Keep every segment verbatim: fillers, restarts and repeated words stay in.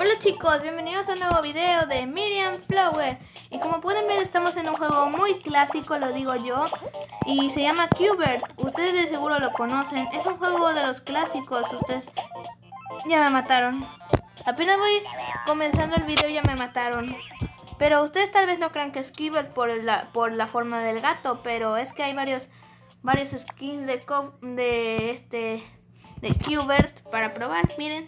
Hola chicos, bienvenidos a un nuevo video de Miriam Flower. Y como pueden ver, estamos en un juego muy clásico, lo digo yo, y se llama Q-Bert. Ustedes de seguro lo conocen, es un juego de los clásicos. Ustedes ya me mataron. Apenas voy comenzando el video y ya me mataron. Pero ustedes tal vez no crean que es Q-Bert por la, por la forma del gato, pero es que hay varios, varios skins de, de este de Q-Bert para probar, miren.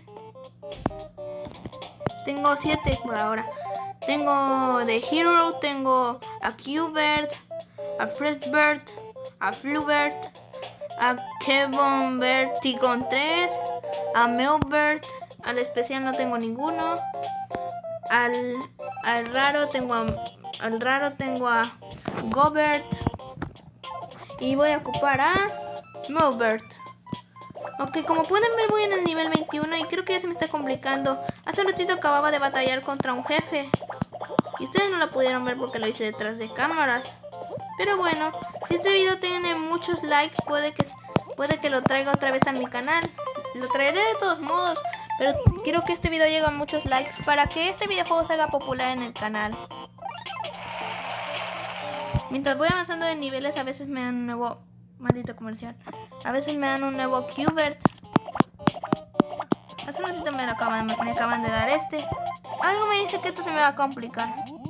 Tengo siete por ahora. Tengo de Hero, tengo a Q-Bert, a Freshbert, a Flubert, a Kevin Vertigon tres, a Melbert, al especial no tengo ninguno. Al, al raro tengo a, al raro tengo a Gobert. Y voy a ocupar a Melbert. Ok, como pueden ver voy en el nivel veintiuno y creo que ya se me está complicando. Hace un ratito acababa de batallar contra un jefe y ustedes no lo pudieron ver porque lo hice detrás de cámaras. Pero bueno, si este video tiene muchos likes puede que, puede que lo traiga otra vez a mi canal. Lo traeré de todos modos, pero quiero que este video llegue a muchos likes para que este videojuego se haga popular en el canal. Mientras voy avanzando de niveles a veces me dan un nuevo... Maldito comercial. A veces me dan un nuevo Q-Bert. Hace un ratito me, lo acaban, me acaban de dar este. Algo me dice que esto se me va a complicar.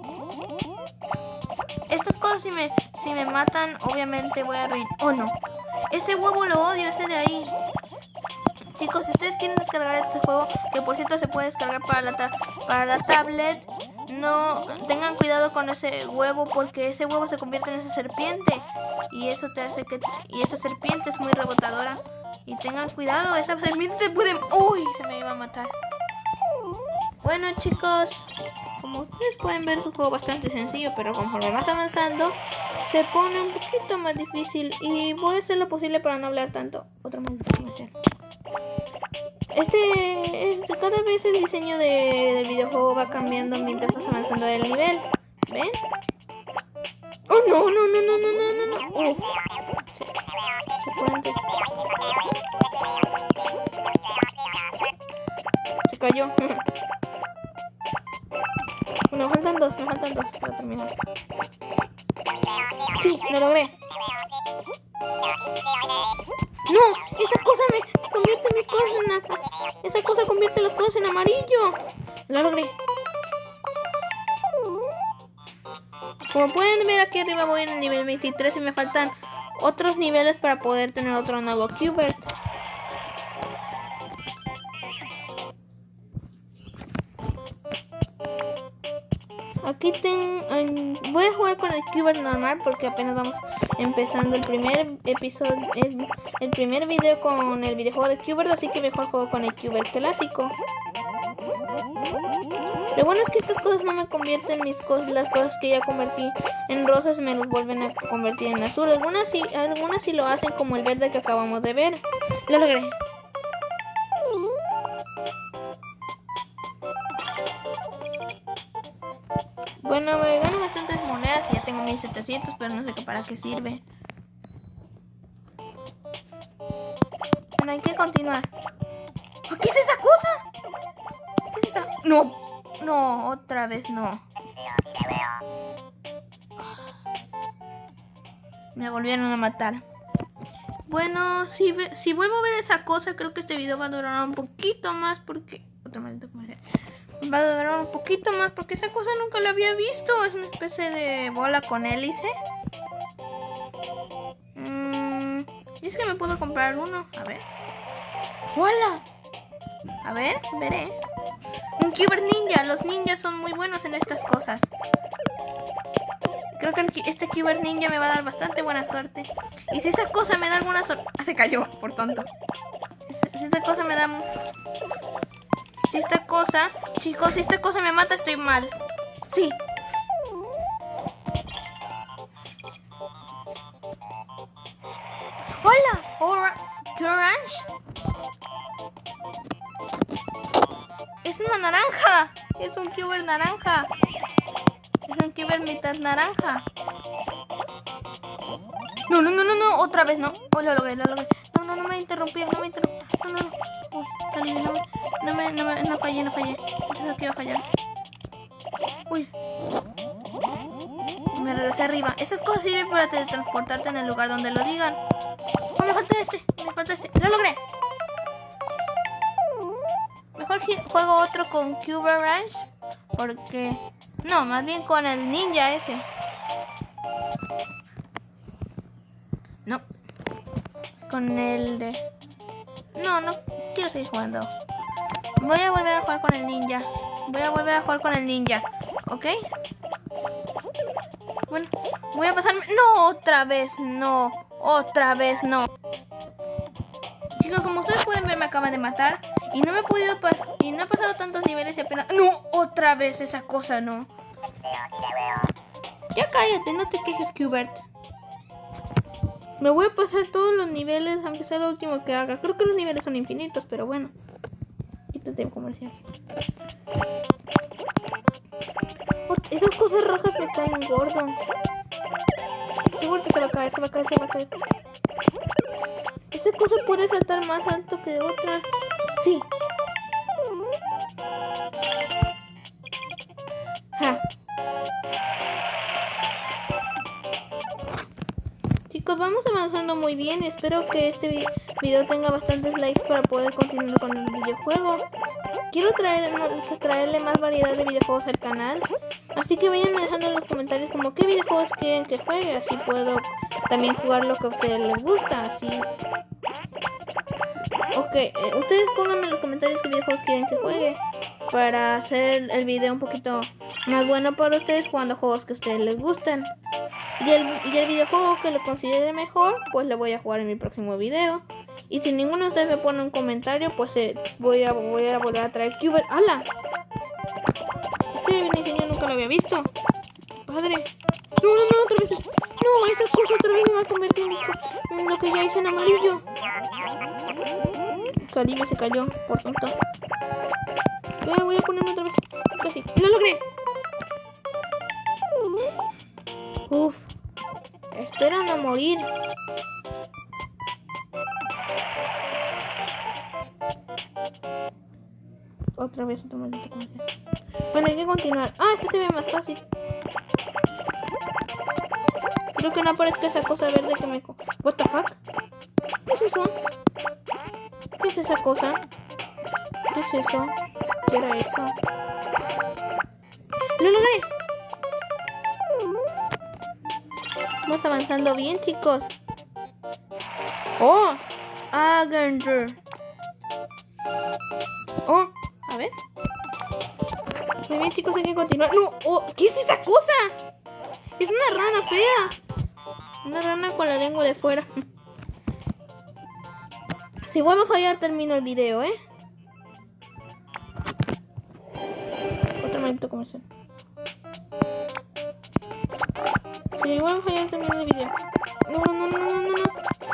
Estas cosas si me, si me matan, obviamente voy a arruinar. Oh no, ese huevo lo odio, ese de ahí. Chicos, si ustedes quieren descargar este juego, que por cierto se puede descargar para la, ta para la tablet, no tengan cuidado con ese huevo porque ese huevo se convierte en esa serpiente y eso te hace que y esa serpiente es muy rebotadora y tengan cuidado, esa serpiente te puede... Uy, se me iba a matar. Bueno chicos, como ustedes pueden ver es un juego bastante sencillo, pero conforme más avanzando se pone un poquito más difícil y voy a hacer lo posible para no hablar tanto. Otro maldito comercial. Este, este, cada vez el diseño de, del videojuego va cambiando mientras vas avanzando del nivel. ¿Ven? Oh, no, no, no, no, no, no, no, no. Uf. Se, se pueden... Se cayó. Bueno, me faltan dos, me faltan dos para terminar. Sí, lo logré. No, esa cosa me convierte mis cosas en a... Esa cosa convierte las cosas en amarillo. Lo logré. Como pueden ver aquí arriba voy en el nivel veintitrés y me faltan otros niveles para poder tener otro nuevo Q-Bert. Aquí tengo... Voy a jugar con el Q-Bert normal porque apenas vamos empezando el primer episodio, el, el primer video con el videojuego de Q-Bert, así que mejor juego con el Q-Bert clásico. Lo bueno es que estas cosas no me convierten mis cosas, las cosas que ya convertí en rosas me los vuelven a convertir en azul. Algunas sí, algunas sí lo hacen, como el verde que acabamos de ver. Lo logré. Bueno, me gano bastantes monedas y ya tengo mil setecientos, pero no sé qué para qué sirve. Bueno, hay que continuar. ¿Qué es esa cosa? ¿Qué es esa? No, no, otra vez no. Me volvieron a matar. Bueno, si, si vuelvo a ver esa cosa, creo que este video va a durar un poquito más porque... Otra maldita comercial. Va a durar un poquito más porque esa cosa nunca la había visto. Es una especie de bola con hélice. Mm, es que me puedo comprar uno. A ver. ¡Hola! A ver, veré. Un Q-Bert ninja. Los ninjas son muy buenos en estas cosas. Creo que este Q-Bert ninja me va a dar bastante buena suerte. Y si esa cosa me da alguna suerte... Ah, se cayó, por tonto. Si esta cosa me da... Si esta cosa... Chicos, si esta cosa me mata, estoy mal. Sí. ¡Hola! ¿Orange? Es una naranja. Es un Q-Bert naranja. Es un Q-Bert mitad naranja. No, no, no, no, no. Otra vez no. Oh, lo logré, lo logré. No, no, no me interrumpí. No me interrumpí. No, no, no. Uy, está libre, no me... No me, no me, no fallé, no fallé. Pensaba que iba a fallar. Uy. Me regresé arriba. Esas cosas sirven para teletransportarte en el lugar donde lo digan. Oh, me falta este, me falta este. ¡Lo logré! Mejor juego otro con Cuber Ranch. Porque... No, más bien con el ninja ese. No. Con el de... No, no quiero seguir jugando. Voy a volver a jugar con el ninja. Voy a volver a jugar con el ninja. ¿Ok? Bueno, voy a pasarme... No, otra vez no. Otra vez no. Chicos, como ustedes pueden ver, me acaban de matar. Y no me he podido... Y no he pasado tantos niveles y apenas... No, otra vez esa cosa, no. Ya cállate, no te quejes, Qbert. Me voy a pasar todos los niveles, aunque sea lo último que haga. Creo que los niveles son infinitos, pero bueno. Quítate el comercial. Oh, esas cosas rojas me caen gordo. Seguro que se va a caer, se va a caer, se va a caer. Esa cosa puede saltar más alto que otra. Sí. Ja. Chicos, vamos avanzando muy bien. Espero que este video tenga bastantes likes para poder continuar con el videojuego. Quiero traer, traerle más variedad de videojuegos al canal. Así que vayan dejando en los comentarios como qué videojuegos quieren que juegue. Así puedo también jugar lo que a ustedes les gusta. Así. Ok, eh, ustedes pónganme en los comentarios qué videojuegos quieren que juegue. Para hacer el video un poquito más bueno para ustedes jugando juegos que a ustedes les gustan. Y el, y el videojuego que lo considere mejor, pues lo voy a jugar en mi próximo video. Y si ninguno de ustedes me pone un comentario, pues eh, voy, a, voy a volver a traer Qbert. ¡Hala! Este diseño nunca lo había visto. Padre. No, no, no, otra vez. Es... No, esa cosa otra vez me va a convertir en, esto, en lo que ya hice en amarillo. Caribe se cayó, por tonto. Voy a, voy a ponerme otra vez. Casi. ¡Lo logré! Uf. Espero no morir. Otra vez otro maldito comercial. Bueno, hay que continuar. Ah, este se ve más fácil. Creo que no aparezca esa cosa verde que me... What the fuck? ¿Qué es eso? ¿Qué es esa cosa? ¿Qué es eso? ¿Qué era eso? ¡Lo logré! Vamos avanzando bien, chicos. ¡Oh! Agander. ¡Oh! A ver. Muy bien, chicos, hay que continuar. ¡No! Oh, ¿qué es esa cosa? Es una rana fea. Una rana con la lengua de fuera. Si vuelvo a fallar, termino el video, ¿eh? Otro maldito comercial. Si vuelvo a fallar, termino el video. No, no, no, no, no, no.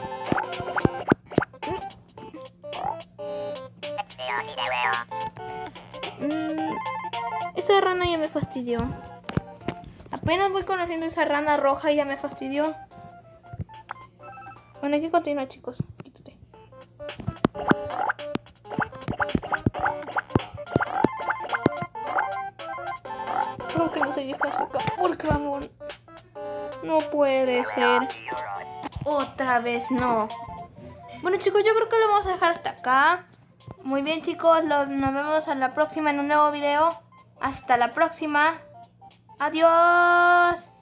Mm, esa rana ya me fastidió. Apenas voy conociendo esa rana roja y ya me fastidió. Bueno, hay que continuar, chicos. Quítate. Creo que no se deja sacar. Por favor. No puede ser. Otra vez no. Bueno, chicos, yo creo que lo vamos a dejar hasta acá. Muy bien, chicos, lo, nos vemos a la próxima en un nuevo video. Hasta la próxima. Adiós.